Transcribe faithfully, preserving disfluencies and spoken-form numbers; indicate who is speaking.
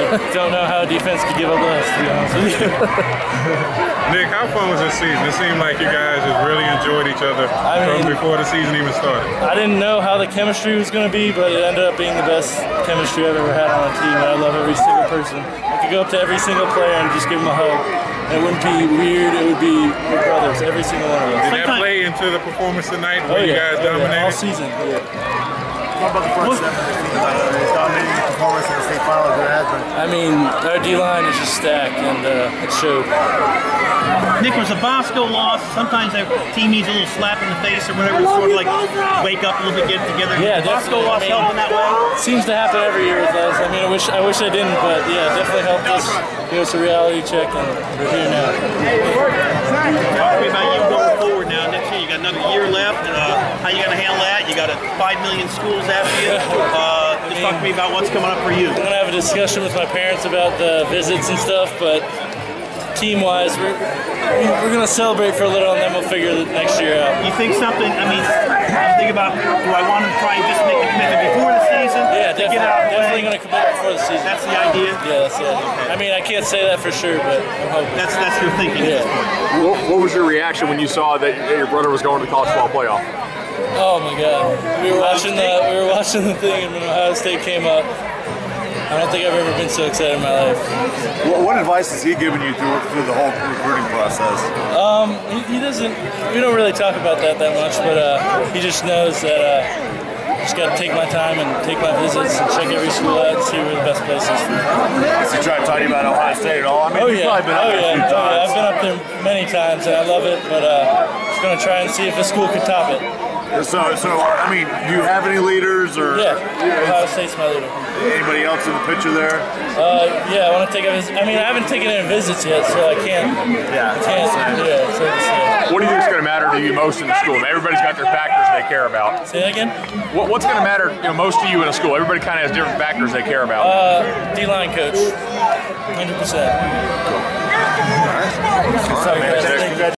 Speaker 1: don't know how defense could give up less, to be honest with you.
Speaker 2: Nick, how fun was this season? It seemed like you guys just really enjoyed each other
Speaker 1: I mean,
Speaker 2: from before the season even started.
Speaker 1: I didn't know how the chemistry was going to be, but it ended up being the best chemistry I've ever had on a team, and I love every single person. I could go up to every single player and just give them a hug. And it wouldn't be weird, it would be your brothers, every single one of us.
Speaker 2: Did that play into the performance tonight where
Speaker 1: oh, yeah.
Speaker 2: you guys
Speaker 1: oh,
Speaker 2: dominated?
Speaker 1: Yeah. All season, yeah.
Speaker 3: What about the front seven? Uh, dominating performance in the state finals there has been.
Speaker 1: I mean, our D-line is just stacked, and uh, it showed.
Speaker 4: Nick, was a Bosco loss. Sometimes that team needs a little slap in the face or whatever to sort of like wake up a little bit, get it together.
Speaker 1: Yeah,
Speaker 4: Bosco loss
Speaker 1: I mean,
Speaker 4: help in that way?
Speaker 1: Seems to happen every year with us. I mean, I wish I wish I didn't, but yeah, it definitely helped us give us a reality check, and we're here now.
Speaker 4: Talk to me about you going forward now next year. You got another year left. Uh, how you going to handle that? You got a five million schools after you. Uh, just talk to me about what's coming up for you.
Speaker 1: I'm going to have a discussion with my parents about the visits and stuff, but team-wise, we're, we're going to celebrate for a little, and then we'll figure the next year out.
Speaker 4: You think something, I mean, I'm thinking about, do I want to try and just make a commitment before the season?
Speaker 1: Yeah,
Speaker 4: to
Speaker 1: definitely,
Speaker 4: get out of the
Speaker 1: definitely
Speaker 4: way?
Speaker 1: going to commit before the season.
Speaker 4: That's the idea?
Speaker 1: Yeah, that's it. I mean, I can't say that for sure, but I'm hoping.
Speaker 4: That's, that's your thinking
Speaker 1: yeah.
Speaker 4: at this point.
Speaker 5: What, what was your reaction when you saw that your brother was going to the college football playoff?
Speaker 1: Oh my God! We were watching the we were watching the thing, and when Ohio State came up, I don't think I've ever been so excited in my life.
Speaker 3: What, what advice has he given you through, through the whole recruiting process?
Speaker 1: Um, he, he doesn't. We don't really talk about that that much, but uh, he just knows that uh, I just got to take my time and take my visits and check every school out and see where the best place is.
Speaker 3: Has he tried to tell you about Ohio State at all? I mean,
Speaker 1: Oh
Speaker 3: you've
Speaker 1: yeah,
Speaker 3: probably been up
Speaker 1: oh
Speaker 3: there
Speaker 1: yeah,
Speaker 3: a few
Speaker 1: oh, yeah.
Speaker 3: times.
Speaker 1: I've been up there many times and I love it, but uh, just gonna try and see if the school could top it.
Speaker 3: So, so I mean, do you have any leaders or
Speaker 1: Yeah, Ohio State's my leader.
Speaker 3: anybody else in the picture there?
Speaker 1: Uh, yeah, I want to take a visit. I mean, I haven't taken any visits yet, so I can't.
Speaker 3: Yeah,
Speaker 1: Can't. Yeah, it's hard to say.
Speaker 5: What do you think is going to matter to you most in the school? Everybody's got their factors they care about.
Speaker 1: Say that again?
Speaker 5: What, what's going to matter you know, most to you in a school? Everybody kind of has different factors they care about.
Speaker 1: Uh, D-line coach, one hundred percent. Cool. All right. Sorry, guys.